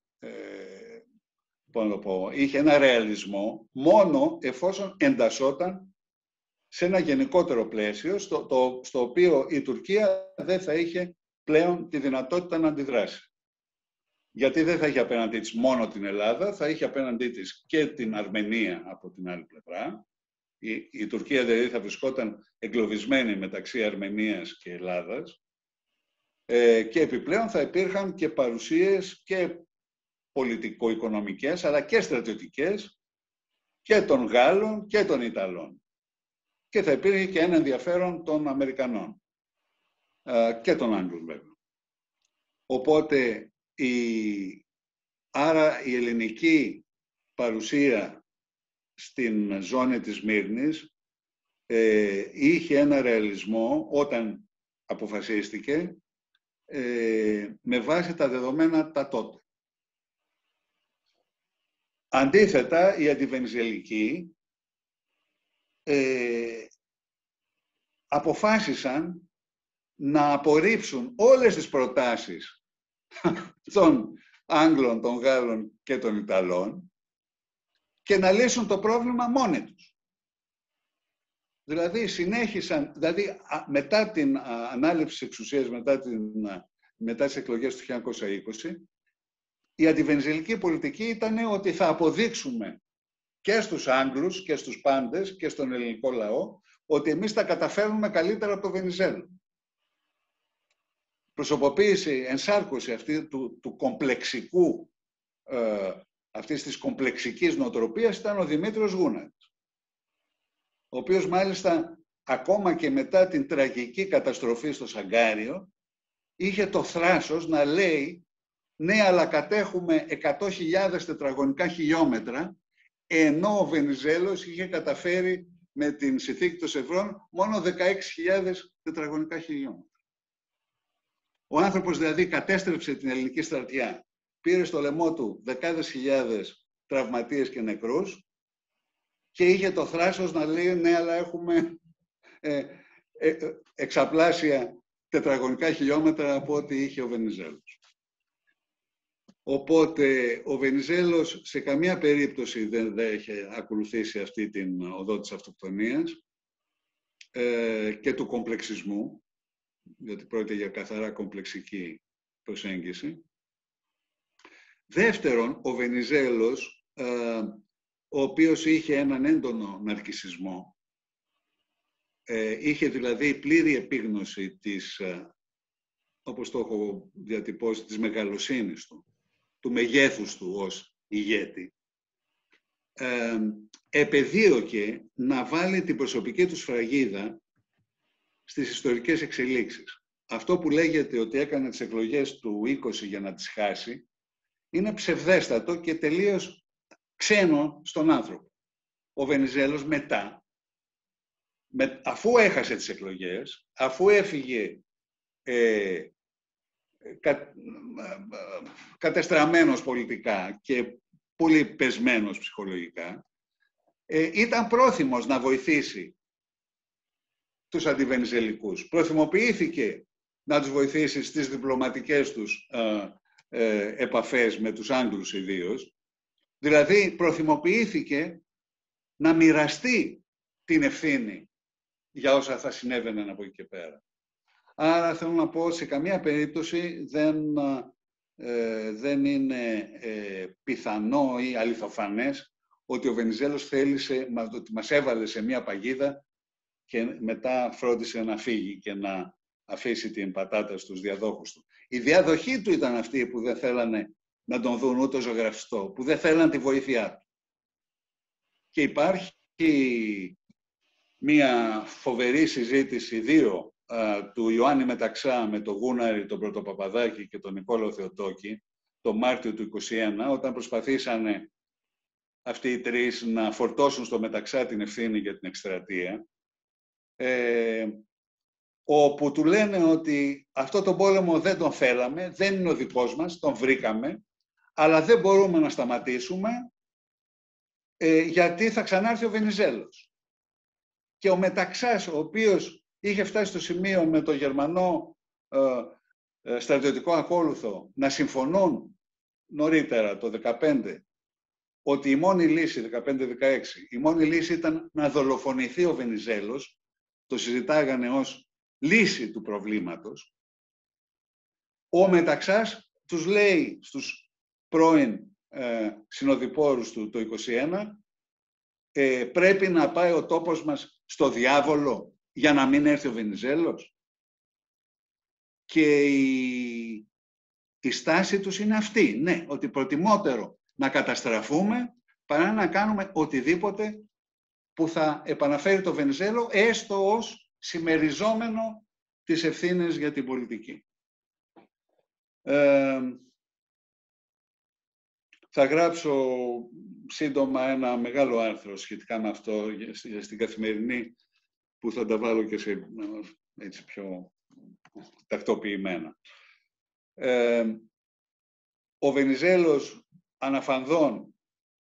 ένα ρεαλισμό μόνο εφόσον εντασσόταν σε ένα γενικότερο πλαίσιο στο οποίο η Τουρκία δεν θα είχε πλέον τη δυνατότητα να αντιδράσει. Γιατί δεν θα είχε απέναντί της μόνο την Ελλάδα, θα είχε απέναντί της και την Αρμενία από την άλλη πλευρά. Η Τουρκία δηλαδή θα βρισκόταν εγκλωβισμένη μεταξύ Αρμενίας και Ελλάδας και επιπλέον θα υπήρχαν και παρουσίες και πολιτικο-οικονομικές αλλά και στρατιωτικές και των Γάλλων και των Ιταλών. Και θα υπήρχε και ένα ενδιαφέρον των Αμερικανών και των Άγγλων βέβαια. Οπότε άρα η ελληνική παρουσία στην ζώνη της Σμύρνης είχε ένα ρεαλισμό όταν αποφασίστηκε με βάση τα δεδομένα τα τότε. Αντίθετα, οι αντιβενιζελικοί αποφάσισαν να απορρίψουν όλες τις προτάσεις των Άγγλων, των Γάλλων και των Ιταλών και να λύσουν το πρόβλημα μόνοι τους. Δηλαδή συνέχισαν, μετά την ανάληψη της εξουσίας, μετά τις εκλογές του 1920, η αντιβενιζελική πολιτική ήταν ότι θα αποδείξουμε και στους Άγγλους και στους πάντες και στον ελληνικό λαό ότι εμείς τα καταφέρνουμε καλύτερα από το Βενιζέλο. Προσωποποίηση, ενσάρκωση του κομπλεξικού, αυτής της κομπλεξικής νοοτροπίας ήταν ο Δημήτριος Γούναρης, ο οποίος μάλιστα ακόμα και μετά την τραγική καταστροφή στο Σαγκάριο είχε το θράσος να λέει ναι, αλλά κατέχουμε 100.000 τετραγωνικά χιλιόμετρα, ενώ ο Βενιζέλος είχε καταφέρει με την συνθήκη των Σευρών μόνο 16.000 τετραγωνικά χιλιόμετρα. Ο άνθρωπος δηλαδή κατέστρεψε την ελληνική στρατιά, πήρε στο λαιμό του δεκάδες χιλιάδες τραυματίες και νεκρούς και είχε το θράσος να λέει ναι, αλλά έχουμε εξαπλάσια τετραγωνικά χιλιόμετρα από ό,τι είχε ο Βενιζέλος. Οπότε ο Βενιζέλος σε καμία περίπτωση δεν είχε ακολουθήσει αυτή την οδό της αυτοκτονίας και του κομπλεξισμού, γιατί πρόκειται για καθαρά κομπλεξική προσέγγιση. Δεύτερον, ο Βενιζέλος, ο οποίος είχε έναν έντονο ναρκισσισμό, είχε δηλαδή πλήρη επίγνωση της, όπως το έχω διατυπώσει, της μεγαλοσύνης του μεγέθους του ως ηγέτη. επεδίωκε να βάλει την προσωπική του σφραγίδα στις ιστορικές εξελίξεις. Αυτό που λέγεται ότι έκανε τις εκλογές του 20 για να τις χάσει, είναι ψευδέστατο και τελείως ξένο στον άνθρωπο. Ο Βενιζέλος μετά, αφού έχασε τις εκλογές, αφού έφυγε κατεστραμμένος πολιτικά και πολύ πεσμένος ψυχολογικά, ήταν πρόθυμος να βοηθήσει τους αντιβενιζελικούς. Προθυμοποιήθηκε να τους βοηθήσει στις διπλωματικές τους επαφές με τους Άγγλους ιδίως. Δηλαδή, προθυμοποιήθηκε να μοιραστεί την ευθύνη για όσα θα συνέβαιναν από εκεί και πέρα. Άρα θέλω να πω, σε καμία περίπτωση δεν είναι πιθανό ή αληθοφανές ότι ο Βενιζέλος θέλησε, ότι μας έβαλε σε μια παγίδα και μετά φρόντισε να φύγει και να αφήσει την πατάτα στους διαδόχους του. Η διαδοχή του ήταν αυτή που δεν θέλανε να τον δουν ούτε ζωγραφιστό, που δεν θέλαν τη βοήθειά του. Και υπάρχει μια φοβερή συζήτηση του Ιωάννη Μεταξά με τον Γούναρη, τον Πρωτοπαπαδάκη και τον Νικόλαο Θεοτόκη το Μάρτιο του 1921, όταν προσπαθήσανε αυτοί οι τρεις να φορτώσουν στο Μεταξά την ευθύνη για την εκστρατεία, όπου του λένε ότι αυτό τον πόλεμο δεν τον θέλαμε, δεν είναι ο δικός μας, τον βρήκαμε, αλλά δεν μπορούμε να σταματήσουμε γιατί θα ξανάρθει ο Βενιζέλος. Και ο Μεταξάς, ο οποίος είχε φτάσει στο σημείο με το Γερμανό στρατιωτικό ακόλουθο να συμφωνούν νωρίτερα το 15 ότι η μόνη λύση, 15-16, η μόνη λύση ήταν να δολοφονηθεί ο Βενιζέλος, το συζητάγανε ως λύση του προβλήματος. Ο Μεταξάς τους λέει στους πρώην συνοδοιπόρους του το 21, πρέπει να πάει ο τόπος μας στο διάβολο για να μην έρθει ο Βενιζέλος. Και η στάση τους είναι αυτή, ναι, ότι προτιμότερο να καταστραφούμε παρά να κάνουμε οτιδήποτε που θα επαναφέρει το Βενιζέλο, έστω ως συμμεριζόμενο τις ευθύνες για την πολιτική. Θα γράψω σύντομα ένα μεγάλο άρθρο σχετικά με αυτό στην Καθημερινή, που θα τα βάλω και σε έτσι πιο τακτοποιημένα. Ο Βενιζέλος αναφανδόν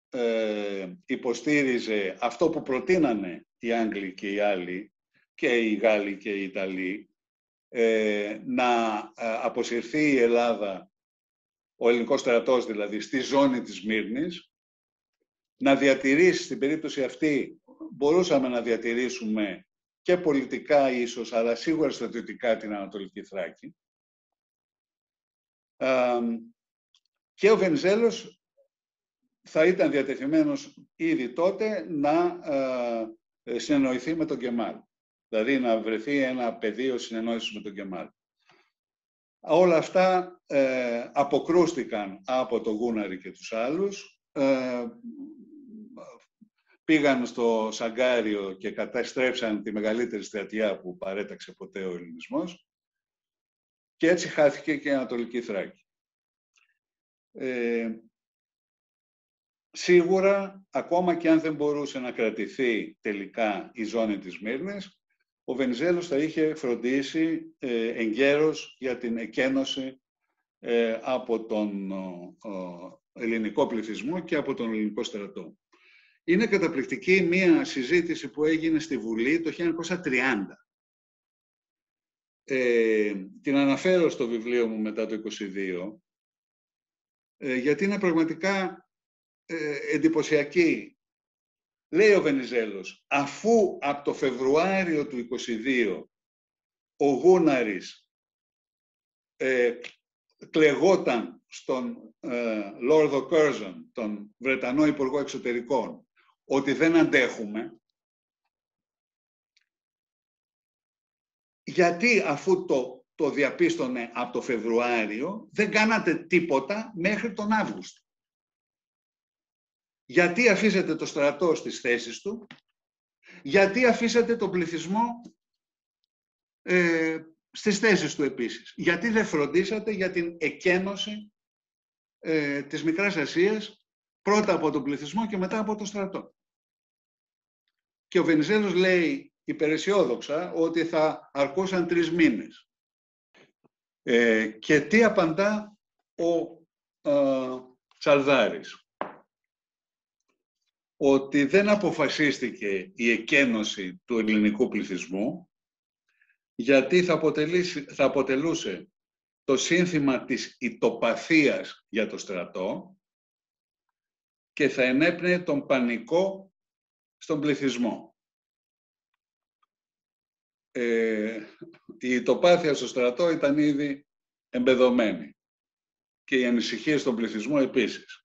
υποστήριζε αυτό που προτείνανε οι Άγγλοι και οι άλλοι, και οι Γάλλοι και οι Ιταλοί, να αποσυρθεί η Ελλάδα, ο ελληνικός στρατός δηλαδή, στη ζώνη της Σμύρνης, να διατηρήσει, στην περίπτωση αυτή μπορούσαμε να διατηρήσουμε και πολιτικά ίσως, αλλά σίγουρα στρατιωτικά την Ανατολική Θράκη. Και ο Βενιζέλος θα ήταν διατεθειμένος ήδη τότε να συνεννοηθεί με τον Κεμάλ. Δηλαδή να βρεθεί ένα πεδίο συνεννόησης με τον Κεμάλ. Όλα αυτά αποκρούστηκαν από τον Γούναρη και τους άλλους. Πήγαν στο Σαγκάριο και καταστρέψαν τη μεγαλύτερη στρατιά που παρέταξε ποτέ ο ελληνισμός. Και έτσι χάθηκε και η Ανατολική Θράκη. Σίγουρα, ακόμα και αν δεν μπορούσε να κρατηθεί τελικά η ζώνη της Σμύρνης, ο Βενιζέλος θα είχε φροντίσει εγκαίρως για την εκένωση από τον ελληνικό πληθυσμό και από τον ελληνικό στρατό. Είναι καταπληκτική μία συζήτηση που έγινε στη Βουλή το 1930. Την αναφέρω στο βιβλίο μου μετά το 1922, γιατί είναι πραγματικά εντυπωσιακή. Λέει ο Βενιζέλος, αφού από το Φεβρουάριο του 1922 ο Γούναρης κλεγόταν στον Λόρδο Κέρζον, τον Βρετανό Υπουργό Εξωτερικών, ότι δεν αντέχουμε, γιατί αφού το διαπίστωνε από το Φεβρουάριο, δεν κάνατε τίποτα μέχρι τον Αύγουστο. Γιατί αφήσατε το στρατό στις θέσεις του, γιατί αφήσατε τον πληθυσμό στις θέσεις του επίσης. Γιατί δεν φροντίσατε για την εκένωση της Μικράς Ασίας, πρώτα από τον πληθυσμό και μετά από το στρατό. Και ο Βενιζέλος λέει υπεραισιόδοξα ότι θα αρκούσαν 3 μήνες. Και τι απαντά ο Τσαλδάρης? Ότι δεν αποφασίστηκε η εκένωση του ελληνικού πληθυσμού, γιατί θα αποτελούσε το σύνθημα της ητοπαθίας για το στρατό και θα ενέπνεε τον πανικό στον πληθυσμό. Η ητοπάθεια στο στρατό ήταν ήδη εμπεδωμένη και οι ανησυχίες στον πληθυσμό επίσης.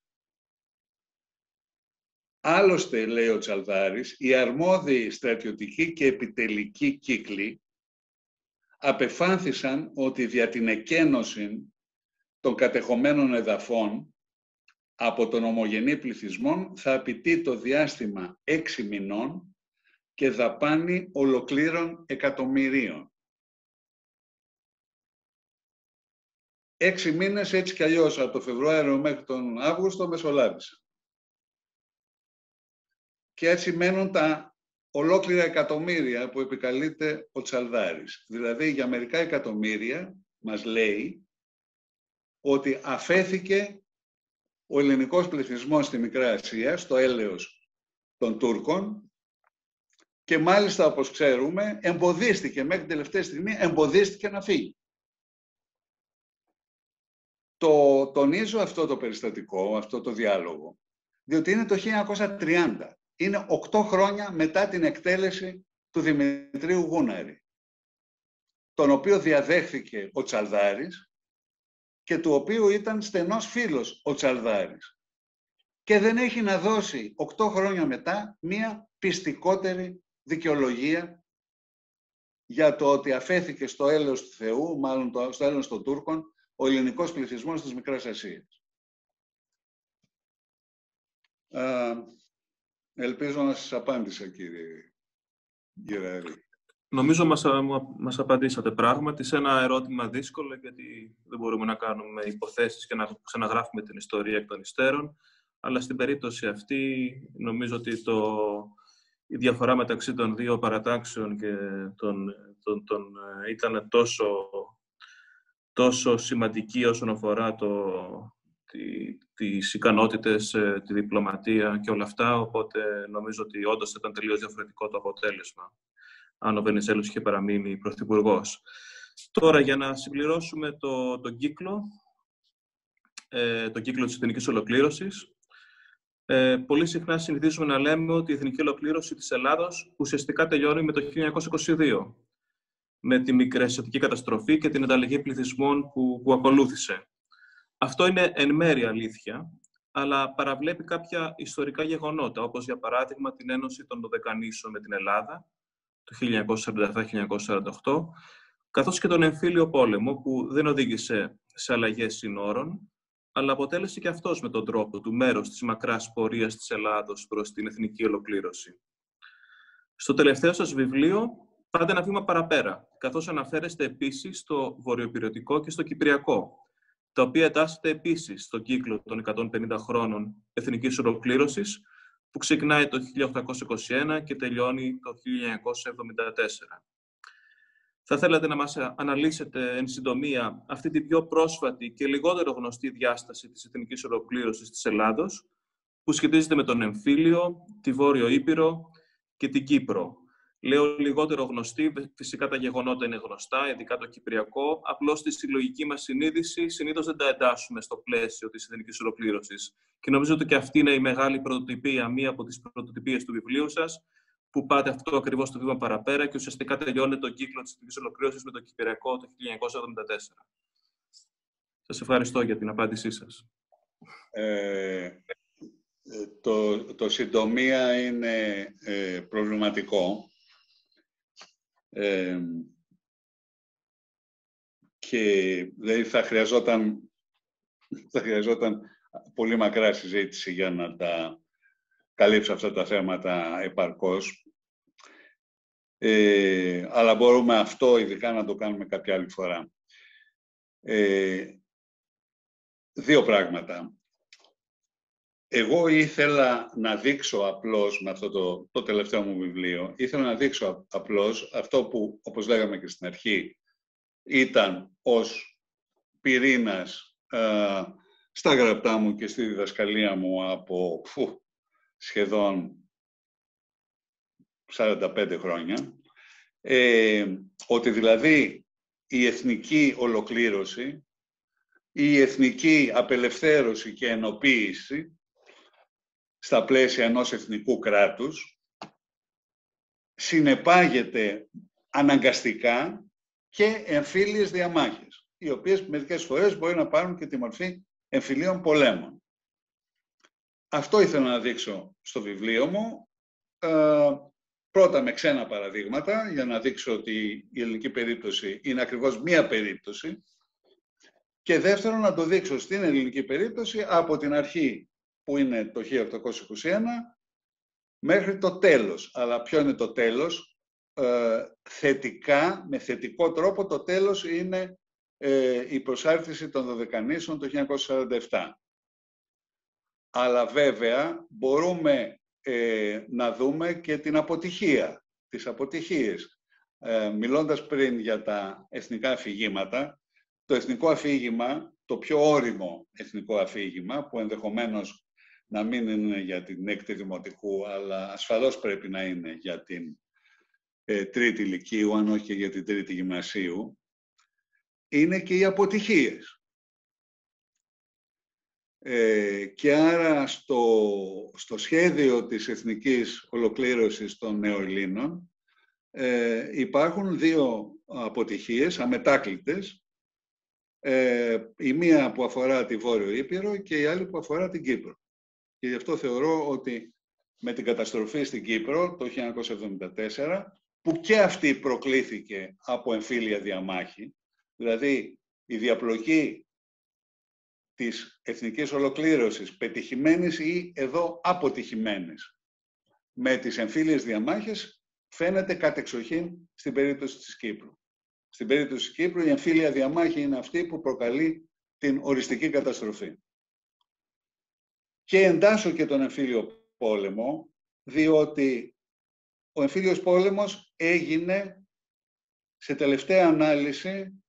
Άλλωστε, λέει ο Τσαλδάρης, οι αρμόδιοι στρατιωτικοί και επιτελικοί κύκλοι απεφάνθησαν ότι δια την εκένωση των κατεχομένων εδαφών από τον ομογενή πληθυσμό θα απαιτεί το διάστημα 6 μηνών και δαπάνη ολοκλήρων εκατομμυρίων. 6 μήνες έτσι κι αλλιώς από το Φεβρουάριο μέχρι τον Αύγουστο μεσολάβησαν. Και έτσι μένουν τα ολόκληρα εκατομμύρια που επικαλείται ο Τσαλδάρης. Δηλαδή για μερικά εκατομμύρια μας λέει ότι αφέθηκε ο ελληνικός πληθυσμός στη Μικρά Ασία, στο έλεος των Τούρκων, και μάλιστα, όπως ξέρουμε, εμποδίστηκε μέχρι την τελευταία στιγμή, εμποδίστηκε να φύγει. Το τονίζω αυτό το περιστατικό, αυτό το διάλογο, διότι είναι το 1930. Είναι 8 χρόνια μετά την εκτέλεση του Δημητρίου Γούναρη, τον οποίο διαδέχθηκε ο Τσαλδάρης και του οποίου ήταν στενός φίλος ο Τσαλδάρης. Και δεν έχει να δώσει 8 χρόνια μετά μία πιστικότερη δικαιολογία για το ότι αφέθηκε στο έλεος του Θεού, μάλλον στο έλεος των Τούρκων, ο ελληνικός πληθυσμός της Μικράς Ασίας. Ελπίζω να σας απάντησα, κύριε Γεραρή. Νομίζω μας απαντήσατε πράγματι σε ένα ερώτημα δύσκολο, γιατί δεν μπορούμε να κάνουμε υποθέσεις και να ξαναγράφουμε την ιστορία εκ των υστέρων, αλλά στην περίπτωση αυτή νομίζω ότι η διαφορά μεταξύ των δύο παρατάξεων και ήταν τόσο σημαντική όσον αφορά τις ικανότητες, τη διπλωματία και όλα αυτά, οπότε νομίζω ότι όντως ήταν τελείως διαφορετικό το αποτέλεσμα αν ο Βενιζέλος είχε παραμείνει πρωθυπουργός. Τώρα, για να συμπληρώσουμε τον κύκλο της εθνικής ολοκλήρωσης, πολύ συχνά συνηθίζουμε να λέμε ότι η εθνική ολοκλήρωση της Ελλάδος ουσιαστικά τελειώνει με το 1922, με τη μικρασιατική καταστροφή και την ανταλλαγή πληθυσμών που ακολούθησε. Αυτό είναι εν μέρει αλήθεια, αλλά παραβλέπει κάποια ιστορικά γεγονότα, όπως για παράδειγμα την ένωση των Δωδεκανήσων με την Ελλάδα, το 1947-1948, καθώς και τον εμφύλιο πόλεμο, που δεν οδήγησε σε αλλαγές συνόρων, αλλά αποτέλεσε και αυτός με τον τρόπο του μέρος της μακράς πορείας της Ελλάδος προς την εθνική ολοκλήρωση. Στο τελευταίο σας βιβλίο πάτε ένα βήμα παραπέρα, καθώς αναφέρεστε επίσης στο βορειοπειρωτικό και στο κυπριακό, τα οποία εντάσσεται επίσης στον κύκλο των 150 χρόνων εθνικής ολοκλήρωσης, που ξεκινάει το 1821 και τελειώνει το 1974. Θα θέλατε να μας αναλύσετε εν συντομία αυτή την πιο πρόσφατη και λιγότερο γνωστή διάσταση της εθνικής ολοκλήρωσης της Ελλάδος, που σχετίζεται με τον εμφύλιο, τη Βόρειο Ήπειρο και την Κύπρο. Λέω λιγότερο γνωστή, φυσικά τα γεγονότα είναι γνωστά, ειδικά το κυπριακό, απλώς στη συλλογική μας συνείδηση συνήθως δεν τα εντάσσουμε στο πλαίσιο της εθνικής ολοκλήρωσης. Και νομίζω ότι και αυτή είναι η μεγάλη πρωτοτυπία, μία από τις πρωτοτυπίες του βιβλίου σας, που πάτε αυτό ακριβώς το βήμα παραπέρα και ουσιαστικά τελειώνει τον κύκλο της εθνικής ολοκλήρωσης με το κυπριακό το 1974. Σας ευχαριστώ για την απάντησή σας. Το συντομία είναι προβληματικό. Και δηλαδή θα χρειαζόταν πολύ μακρά συζήτηση για να τα καλύψω αυτά τα θέματα επαρκώς. Αλλά μπορούμε αυτό ειδικά να το κάνουμε κάποια άλλη φορά. Δύο πράγματα. Εγώ ήθελα να δείξω απλώς, με αυτό το τελευταίο μου βιβλίο, ήθελα να δείξω απλώς αυτό που, όπως λέγαμε και στην αρχή, ήταν ως πυρήνας στα γραπτά μου και στη διδασκαλία μου από σχεδόν 45 χρόνια, ότι δηλαδή η εθνική ολοκλήρωση, η εθνική απελευθέρωση και ενοποίηση στα πλαίσια ενός εθνικού κράτους συνεπάγεται αναγκαστικά και εμφύλιες διαμάχες, οι οποίες μερικές φορές μπορεί να πάρουν και τη μορφή εμφυλίων πολέμων. Αυτό ήθελα να δείξω στο βιβλίο μου, πρώτα με ξένα παραδείγματα, για να δείξω ότι η ελληνική περίπτωση είναι ακριβώς μία περίπτωση, και δεύτερον να το δείξω στην ελληνική περίπτωση από την αρχή, που είναι το 1821, μέχρι το τέλος. Αλλά ποιο είναι το τέλος? Θετικά, με θετικό τρόπο, το τέλος είναι η προσάρτηση των Δωδεκανήσων το 1947. Αλλά βέβαια μπορούμε να δούμε και την αποτυχία, τις αποτυχίες. Μιλώντας πριν για τα εθνικά αφηγήματα, το εθνικό αφήγημα, το πιο ώριμο εθνικό αφήγημα, που ενδεχομένως να μην είναι για την έκτη δημοτικού, αλλά ασφαλώς πρέπει να είναι για την τρίτη λυκείου, αν όχι και για την τρίτη γυμνασίου, είναι και οι αποτυχίες. Και άρα στο σχέδιο της εθνικής ολοκλήρωσης των νεοελλήνων υπάρχουν δύο αποτυχίες αμετάκλητες, η μία που αφορά τη Βόρειο Ήπειρο και η άλλη που αφορά την Κύπρο. Και γι' αυτό θεωρώ ότι με την καταστροφή στην Κύπρο το 1974, που και αυτή προκλήθηκε από εμφύλια διαμάχη, δηλαδή η διαπλοκή της εθνικής ολοκλήρωσης, πετυχημένης ή εδώ αποτυχημένης, με τις εμφύλιες διαμάχες, φαίνεται κατεξοχήν στην περίπτωση της Κύπρου. Στην περίπτωση της Κύπρου η εμφύλια διαμάχη είναι αυτή που προκαλεί την οριστική καταστροφή. Και εντάσσω και τον εμφύλιο πόλεμο, διότι ο εμφύλιος πόλεμος έγινε σε τελευταία ανάλυση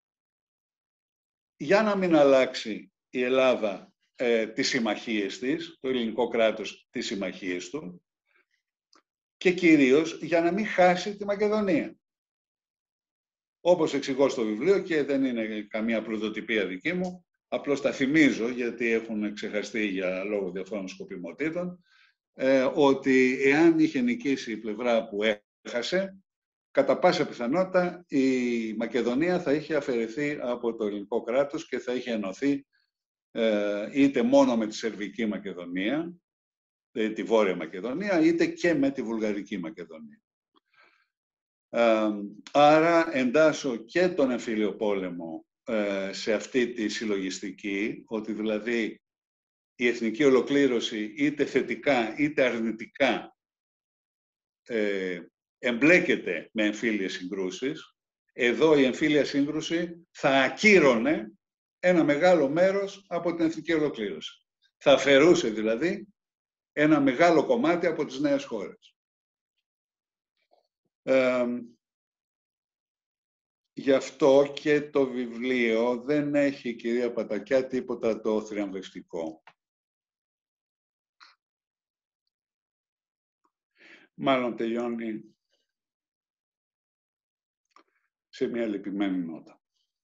για να μην αλλάξει η Ελλάδα τις συμμαχίες της, το ελληνικό κράτος τις συμμαχίες του, και κυρίως για να μην χάσει τη Μακεδονία. Όπως εξηγώ στο βιβλίο, και δεν είναι καμία προδοτυπία δική μου, απλώς τα θυμίζω γιατί έχουν ξεχαστεί για λόγω διαφόρων σκοπιμοτήτων, ότι εάν είχε νικήσει η πλευρά που έχασε, κατά πάσα πιθανότητα η Μακεδονία θα είχε αφαιρεθεί από το ελληνικό κράτος και θα είχε ενωθεί είτε μόνο με τη Σερβική Μακεδονία, τη Βόρεια Μακεδονία, είτε και με τη Βουλγαρική Μακεδονία. Άρα εντάσσω και τον εμφύλιο πόλεμο σε αυτή τη συλλογιστική, ότι δηλαδή η εθνική ολοκλήρωση είτε θετικά είτε αρνητικά εμπλέκεται με εμφύλιες συγκρούσεις. Εδώ η εμφύλια σύγκρουση θα ακύρωνε ένα μεγάλο μέρος από την εθνική ολοκλήρωση. Θα αφαιρούσε δηλαδή ένα μεγάλο κομμάτι από τις νέες χώρες. Γι' αυτό και το βιβλίο δεν έχει, κυρία Πατακιά, τίποτα το θριαμβευτικό. Μάλλον τελειώνει σε μια λυπημένη νότα.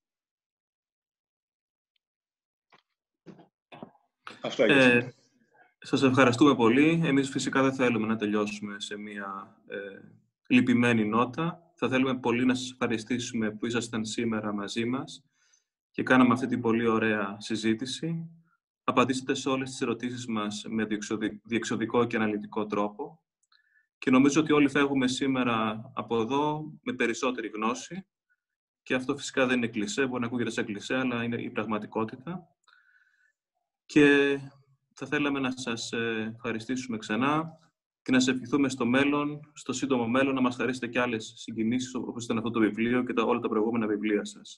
Αυτά για σήμερα. Σας ευχαριστούμε πολύ. Εμείς φυσικά δεν θέλουμε να τελειώσουμε σε μια λυπημένη νότα. Θα θέλουμε πολύ να σας ευχαριστήσουμε που ήσασταν σήμερα μαζί μας και κάναμε αυτή την πολύ ωραία συζήτηση. Απαντήσατε σε όλες τις ερωτήσεις μας με διεξοδικό και αναλυτικό τρόπο. Και νομίζω ότι όλοι φεύγουμε σήμερα από εδώ με περισσότερη γνώση. Και αυτό φυσικά δεν είναι κλισέ, μπορεί να ακούγεται σαν κλισέ, αλλά είναι η πραγματικότητα. Και θα θέλαμε να σας ευχαριστήσουμε ξανά και να σας ευχηθούμε στο μέλλον, στο σύντομο μέλλον, να μας χαρίσετε και άλλες συγκινήσεις όπως ήταν αυτό το βιβλίο και όλα τα προηγούμενα βιβλία σας.